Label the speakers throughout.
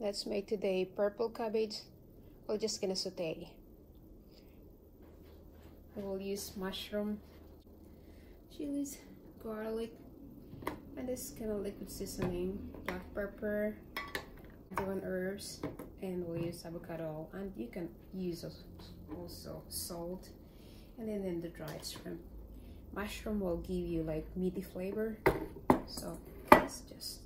Speaker 1: Let's make today purple cabbage. We're just gonna saute. I will use mushroom, chilies, garlic, and this kind of liquid seasoning, black pepper, different herbs, and we'll use avocado oil, and you can use also salt, and then the dried shrimp. Mushroom will give you like meaty flavor, so it's just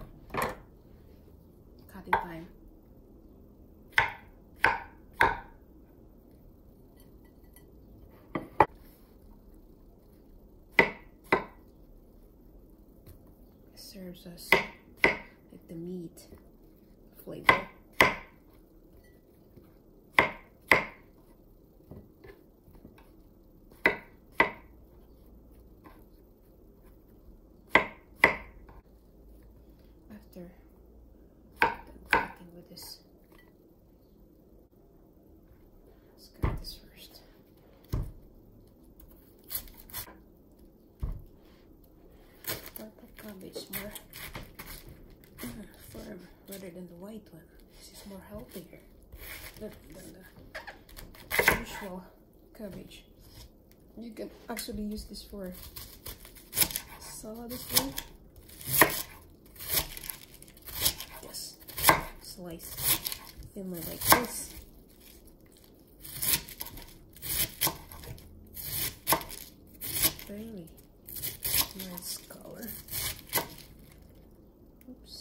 Speaker 1: cutting time. It serves us like the meat flavor. After cooking with this, let's cut this first. Purple cabbage more firm rather than the white one. This is more healthier than the usual cabbage. You can actually use this for salad as well. Slice thinly like this. Really nice color. Oops.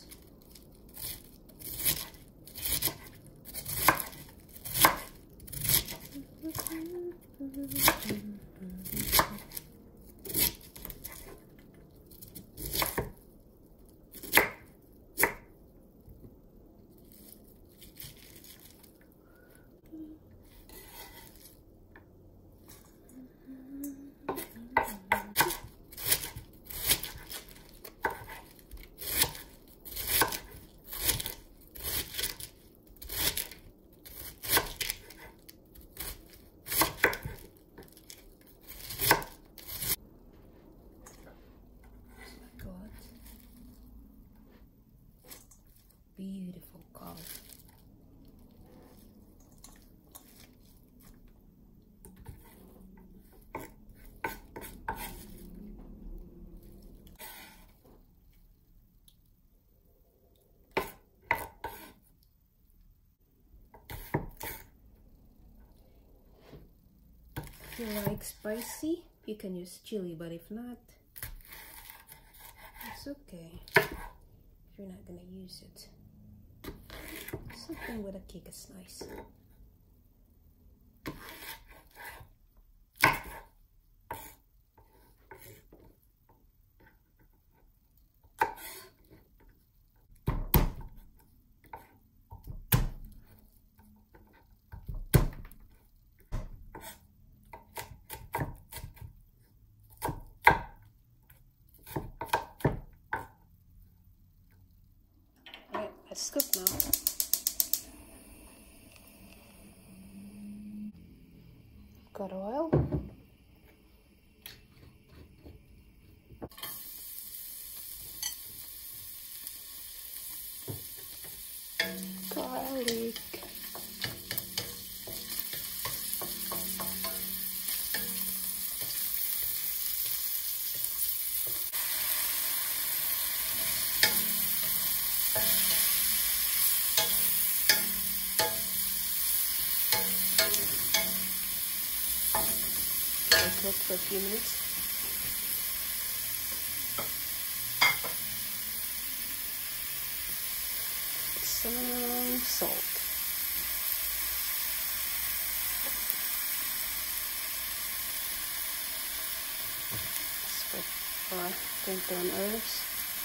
Speaker 1: Beautiful color. If you like spicy, you can use chili, but if not, it's okay if you're not gonna use it. Something with a kick is nice. Alright, let's cook now. Got oil. Garlic. Cook for a few minutes. Some salt. Let's put 21 herbs.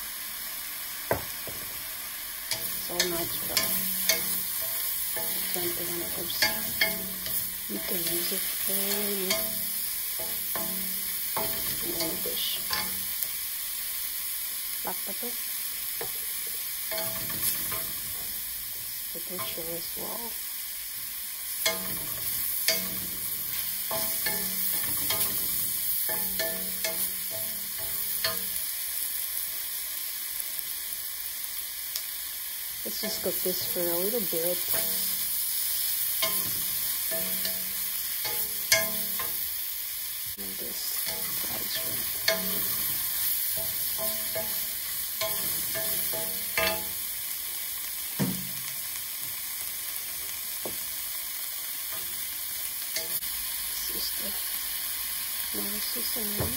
Speaker 1: It's all natural. 21 herbs. You can use it for any dish. Black pepper. Potato chili as well. Let's just cook this for a little bit. And this fried shrimp. This is the nice seasoning.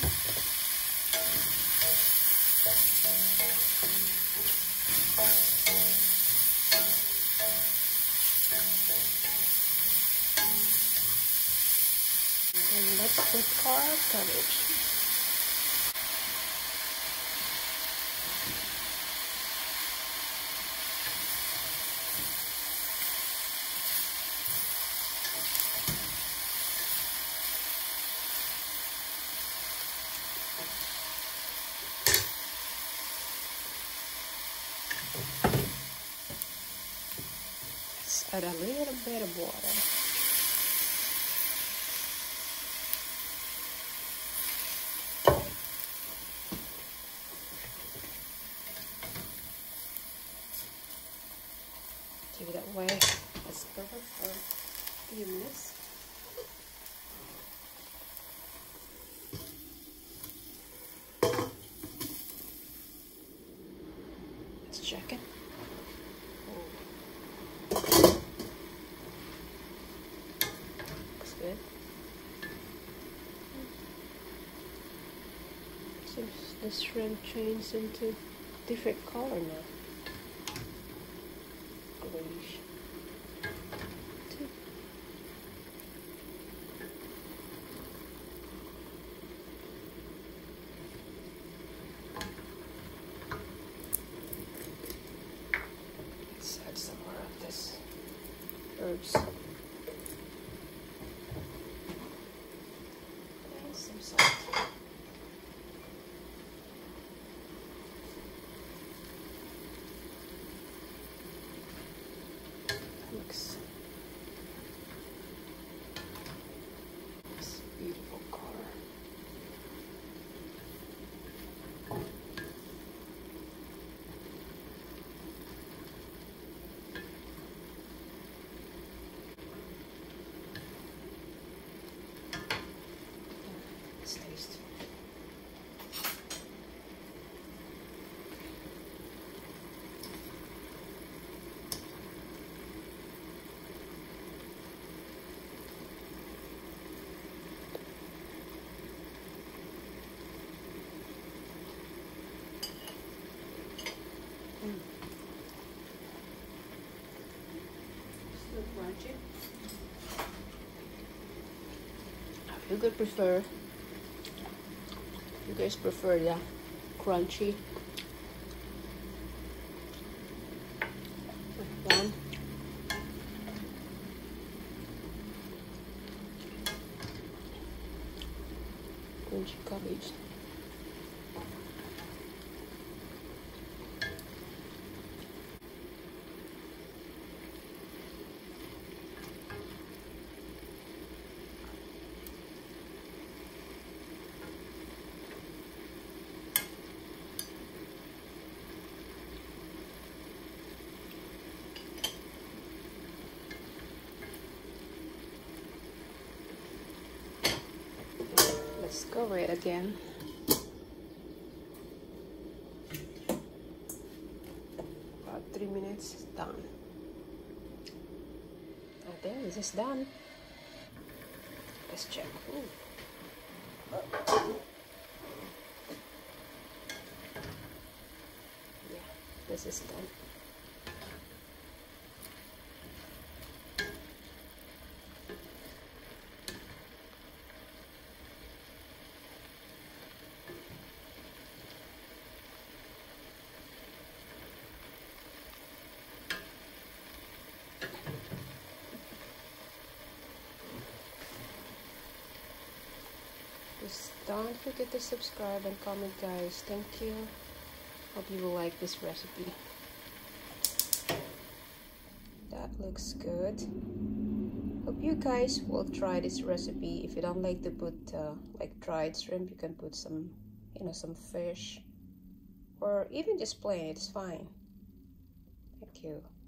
Speaker 1: And let's put our cabbage. Let's add a little bit of water. Give it away. Let's cover for a few minutes. Let's check it. Looks good. Seems the shrimp changed into different color now. Grayish. Let's add some more of this herbs. And some salt. Looks this beautiful color. Let's taste. Still crunchy. You guys prefer the crunchy one. Crunchy cabbage. Let's cover it again. About 3 minutes, done. I think this is done. Let's check. Ooh. Yeah, this is done. Just don't forget to subscribe and comment, guys. Thank you. Hope you will like this recipe. That looks good. Hope you guys will try this recipe. If you don't like to put like dried shrimp, you can put some, some fish, or even just plain. It's fine. Thank you.